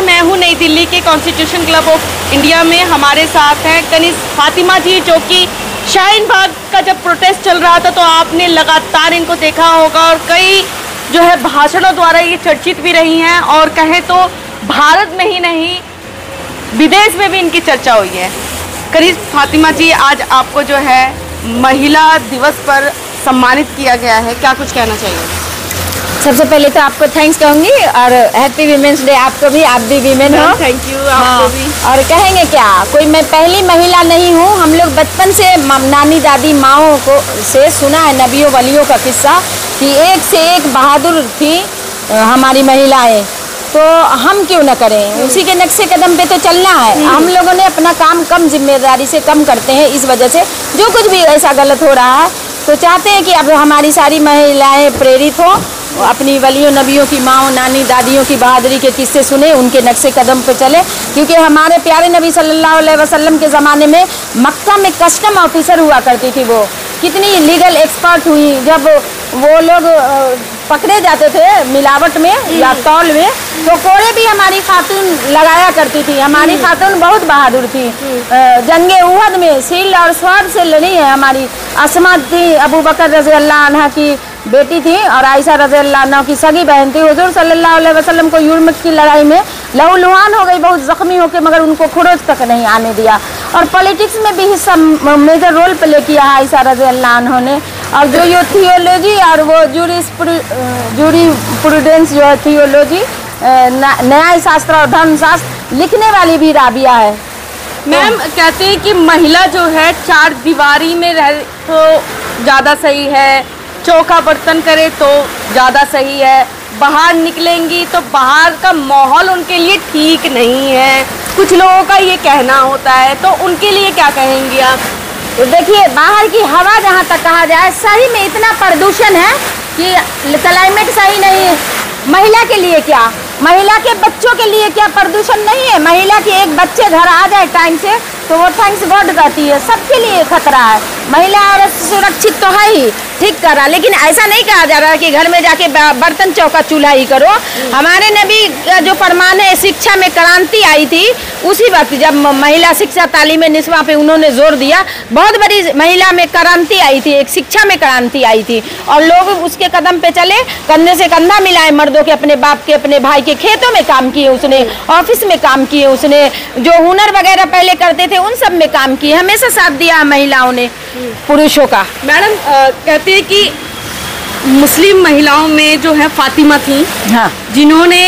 नमस्कार, मैं हूं नई दिल्ली के कॉन्स्टिट्यूशन क्लब ऑफ इंडिया में। हमारे साथ हैं कनिष्क फातिमा जी, जो कि शाहीन बाग का जब प्रोटेस्ट चल रहा था तो आपने लगातार इनको देखा होगा और कई जो है भाषणों द्वारा ये चर्चित भी रही हैं और कहें तो भारत में ही नहीं विदेश में भी इनकी चर्चा हुई है। कनिष्क फातिमा जी, आज आपको जो है महिला दिवस पर सम्मानित किया गया है, क्या कुछ कहना चाहिए? सबसे पहले तो आपको थैंक्स कहूँगी और हैप्पी वीमेंस डे आपको भी, आप भी वीमेन हो। थैंक यू आपको भी। और कहेंगे क्या, कोई मैं पहली महिला नहीं हूँ। हम लोग बचपन से नानी दादी माओं को से सुना है नबियों वलियों का किस्सा कि एक से एक बहादुर थी हमारी महिलाएं, तो हम क्यों न करें, उसी के नक्शे कदम पे तो चलना है। हम लोगों ने अपना काम कम जिम्मेदारी से कम करते हैं, इस वजह से जो कुछ भी ऐसा गलत हो रहा है तो चाहते हैं कि अब हमारी सारी महिलाएं प्रेरित हो, अपनी वलियों नबियों की माओ नानी दादियों की बहादुरी के किस्से सुने, उनके नक्शे कदम पे चले। क्योंकि हमारे प्यारे नबी सल्लल्लाहु अलैहि वसल्लम के ज़माने में मक्का में कस्टम ऑफिसर हुआ करती थी, वो कितनी लीगल एक्सपर्ट हुई। जब वो लोग पकड़े जाते थे मिलावट में या तौल में, तो कोड़े भी हमारी खातून लगाया करती थी। हमारी खातून बहुत बहादुर थी। जंगे उहद में सील और स्वार से लड़ी है हमारी अस्मा थी, अबू बकर रज़ी अल्लाह अन्हा की बेटी थी और आयशा रज़ी अल्लाह अन्हा की सगी बहन थी। हुजूर सल्लल्लाहु अलैहि वसल्लम को युर्मुक की लड़ाई में लहूलुहान हो गई, बहुत जख्मी होकर, मगर उनको खुरोज तक नहीं आने दिया। और पॉलिटिक्स में भी हिस्सा मेजर रोल प्ले किया है आयशा रज़ी अल्लाह अन्हा ने। और जो ये थियोलॉजी और वो जूरिस्प्रूडेंस जो है थियोलॉजी, न्याय शास्त्र और धर्मशास्त्र लिखने वाली भी राबिया है। मैम कहते हैं कि महिला जो है चार दीवारी में रह तो ज़्यादा सही है, चौका बर्तन करे तो ज़्यादा सही है, बाहर निकलेंगी तो बाहर का माहौल उनके लिए ठीक नहीं है, कुछ लोगों का ये कहना होता है, तो उनके लिए क्या कहेंगी आप? तो देखिए, बाहर की हवा जहाँ तक कहा जाए, सही में इतना प्रदूषण है कि क्लाइमेट सही नहीं है। महिला के लिए क्या, महिला के बच्चों के लिए क्या प्रदूषण नहीं है? महिला के एक बच्चे घर आ जाए टाइम से तो वो थैंक्स गॉड कहती है, सबके लिए खतरा है। महिला औरत सुरक्षित तो है ही, ठीक करा, लेकिन ऐसा नहीं कहा जा रहा कि घर में जाके बर्तन चौका चूल्हा ही करो। हमारे नबी का जो फरमान है, शिक्षा में क्रांति आई थी उसी वक्त जब महिला शिक्षा तालीम निस्वा पे उन्होंने जोर दिया। बहुत बड़ी महिला में क्रांति आई थी, एक शिक्षा में क्रांति आई थी और लोग उसके कदम पे चले, कंधे से कंधा मिलाए मर्दों के, अपने बाप के, अपने भाई के, खेतों में काम किए उसने, ऑफिस में काम किए उसने, जो हुनर वगैरह पहले करते थे उन सब में काम किए, हमेशा साथ दिया महिलाओं ने पुरुषों का। मैडम कहते हैं कि मुस्लिम महिलाओं में जो है फातिमा थी, हाँ, जिन्होंने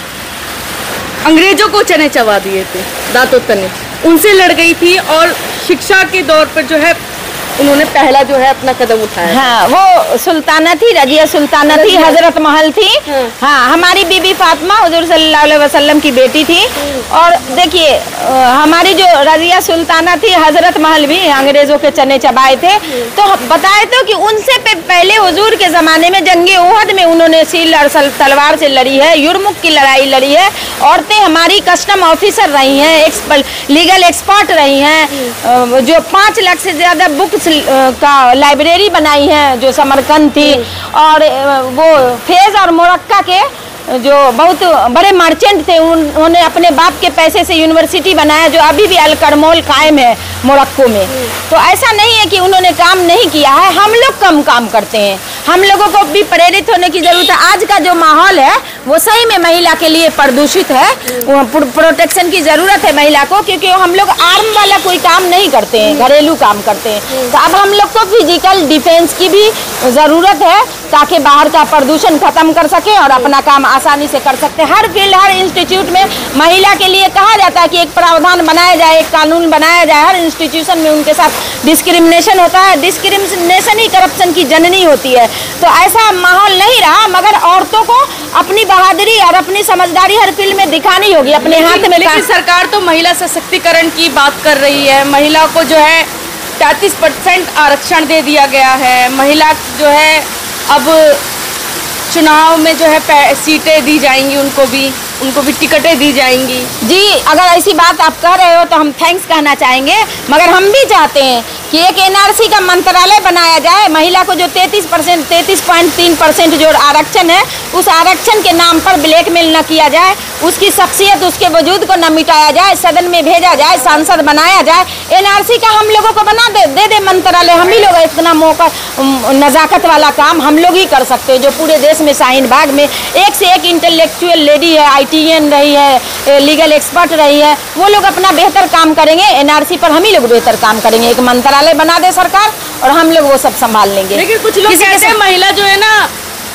अंग्रेजों को चने चबा दिए थे, दांतों तने, उनसे लड़ गई थी और शिक्षा के दौर पर जो है उन्होंने पहला जो है अपना कदम उठाया। हाँ, वो सुल्ताना थी, रजिया सुल्ताना थी, हजरत महल थी। हाँ, हमारी बीबी फातिमा हुजूर सल्लल्लाहु अलैहि वसल्लम की बेटी थी। और देखिए, हमारी जो रजिया सुल्ताना थी, हजरत महल भी अंग्रेजों के चने चबाए थे। तो बताए तो कि उनसे पहले हुजूर के ज़माने में जंगे उहद में उन्होंने सील और तलवार से लड़ी है, युर्मुक की लड़ाई लड़ी है। औरतें हमारी कस्टम ऑफिसर रही हैं, लीगल एक्सपर्ट रही हैं, जो 5 लाख से ज़्यादा बुक्स का लाइब्रेरी बनाई है जो समरकंद थी। और वो फेज और मोरक्का के जो बहुत बड़े मर्चेंट थे, उन्होंने अपने बाप के पैसे से यूनिवर्सिटी बनाया जो अभी भी अल करमोल कायम है मोरक्को में। तो ऐसा नहीं है कि उन्होंने काम नहीं किया है, हम लोग कम काम करते हैं, हम लोगों को भी प्रेरित होने की ज़रूरत है। आज का जो माहौल है वो सही में महिला के लिए प्रदूषित है, प्रोटेक्शन की ज़रूरत है महिला को, क्योंकि हम लोग आर्म वाला कोई काम नहीं करते हैं, घरेलू काम करते हैं। तो अब हम लोग को फिजिकल डिफेंस की भी ज़रूरत है ताकि बाहर का प्रदूषण खत्म कर सके और अपना काम आसानी से कर सकते हैं। हर फील्ड, हर इंस्टीट्यूट में महिला के लिए कहा जाता है कि एक प्रावधान बनाया जाए, एक कानून बनाया जाए। हर इंस्टीट्यूशन में उनके साथ डिस्क्रिमिनेशन होता है, डिस्क्रिमिनेशन ही करप्शन की जननी होती है। तो ऐसा माहौल नहीं रहा, मगर औरतों को अपनी बहादुरी और अपनी समझदारी हर फील्ड में दिखानी होगी, अपने हाथ में। लेकिन सरकार तो महिला सशक्तिकरण की बात कर रही है, महिला को जो है 33% आरक्षण दे दिया गया है, महिला जो है अब चुनाव में जो है सीटें दी जाएंगी, उनको भी टिकटें दी जाएंगी। जी, अगर ऐसी बात आप कह रहे हो तो हम थैंक्स कहना चाहेंगे, मगर हम भी चाहते हैं कि कि एक एनआरसी का मंत्रालय बनाया जाए, महिला को जो 33.3% जो आरक्षण है उस आरक्षण के नाम पर ब्लैकमेल न किया जाए, उसकी शख्सियत उसके वजूद को न मिटाया जाए, सदन में भेजा जाए, सांसद बनाया जाए। एनआरसी का हम लोगों को बना दे मंत्रालय। हम ही लोग इतना मौका नजाकत वाला काम हम लोग ही कर सकते हैं, जो पूरे देश में शाहीन बाग में एक से एक इंटेलेक्चुअल लेडी है, ITN रही है, लीगल एक्सपर्ट रही है, वो लोग अपना बेहतर काम करेंगे। एनआरसी पर हम ही लोग बेहतर काम करेंगे। एक मंत्रालय बना दे सरकार और हम लोग वो सब संभाल लेंगे। लेकिन कुछ लोग कहते हैं महिला जो है ना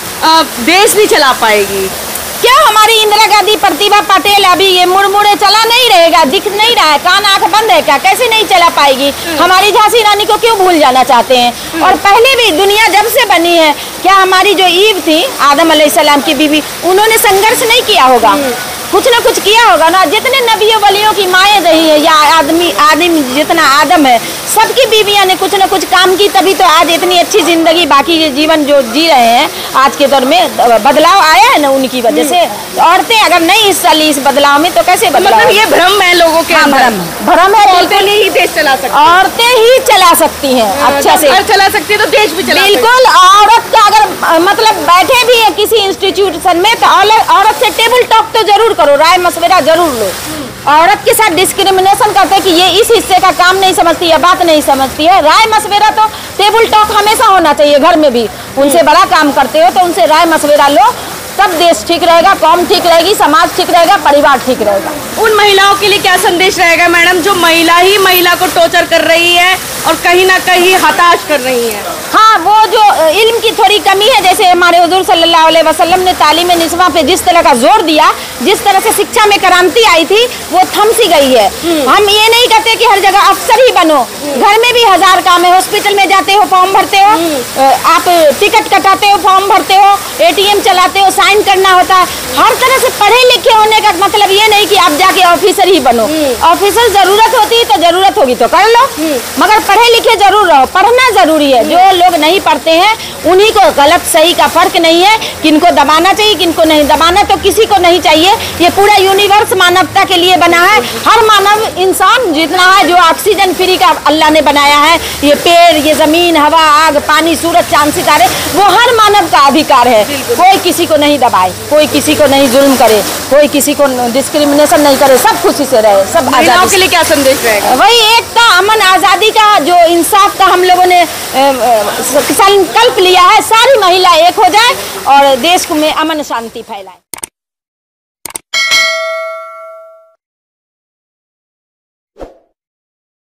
देश नहीं चला पाएगी। क्या हमारी इंदिरा गांधी, प्रतिभा पाटिल अभी ये मुड़मुड़े चला नहीं रहेगा? दिख नहीं रहा है? कान आंख बंद है क्या? कैसे नहीं चला पाएगी? हमारी झांसी रानी को क्यों भूल जाना चाहते हैं? और पहले भी दुनिया जब से बनी है, क्या हमारी जो ईव थी आदम अलैहिस्सलाम की बीवी, उन्होंने संघर्ष नहीं किया होगा? कुछ ना कुछ किया होगा ना। जितने नबियों वलियों की माएँ रही है या आदमी जितना आदम है, सबकी बीवियां ने कुछ ना कुछ काम की, तभी तो आज इतनी अच्छी जिंदगी बाकी के जीवन जो जी रहे हैं आज के दौर में, बदलाव आया है ना उनकी वजह से। औरतें अगर नहीं हिस्सा ली इस बदलाव में तो कैसे बदलाव? मतलब ये भ्रम है लोगों के अंदर। भ्रम है। औरतें ही देश चला सकती हैं। औरतें ही चला सकती हैं अच्छा से। चला सकती है तो देश भी चला। बिल्कुल। औरत का अगर मतलब बैठे भी है किसी इंस्टीट्यूशन में तो औरत से टेबल टॉक तो जरूर करो, राय मशवरा जरूर लो। औरत के साथ डिस्क्रिमिनेशन करते हैं कि ये इस हिस्से का काम नहीं समझती है, बात नहीं समझती है। राय मशवरा तो टेबल टॉक हमेशा होना चाहिए। घर में भी उनसे बड़ा काम करते हो तो उनसे राय मशवरा लो, तब देश ठीक रहेगा, कौम ठीक रहेगी, समाज ठीक रहेगा, परिवार ठीक रहेगा। उन महिलाओं के लिए क्या संदेश रहेगा मैडम जो महिला को टॉर्चर कर रही है और कहीं ना कहीं हताश कर रही है? हाँ, वो जो इल्म की थोड़ी कमी है, जैसे हमारे हुजूर सल्लल्लाहु अलैहि वसल्लम ने तालीम निस्वा पे जिस तरह का जोर दिया, जिस तरह से शिक्षा में क्रांति आई थी, वो थम सी गई है। हम ये नहीं कहते कि हर जगह अफसर ही बनो, घर में भी हजार काम है। हॉस्पिटल में जाते हो फॉर्म भरते हो, आप टिकट कटाते हो फॉर्म भरते हो, ATM चलाते हो साइन करना होता है। हर तरह से पढ़े लिखे होने का मतलब ये नहीं कि आप जाके ऑफिसर ही बनो। ऑफिसर जरूरत होती है तो जरूरत होगी तो कर लो, मगर पढ़े लिखे जरूर रहो। पढ़ना जरूरी है। जो लोग नहीं पढ़ते हैं उन्हीं को गलत सही का फर्क नहीं है, किनको दबाना चाहिए किनको नहीं दबाना तो किसी को नहीं चाहिए। ये पूरा यूनिवर्स मानवता के लिए बना है। हर मानव इंसान जितना है जो ऑक्सीजन फ्री का अल्लाह ने बनाया है, ये पेड़, ये जमीन, हवा, आग, पानी, सूरज, चांद, सितारे, वो हर मानव का अधिकार है। कोई किसी को नहीं दबाए, कोई किसी को नहीं जुल्म करे, कोई किसी को डिस्क्रिमिनेशन नहीं करे, सब खुशी से रहे, सब महिलाओं के लिए क्या संदेश रहेगा? वही एकता, अमन, आज़ादी का जो इंसाफ का हम लोगों ने संकल्प लिया है, सारी महिला एक हो जाए और देश में अमन शांति फैलाए।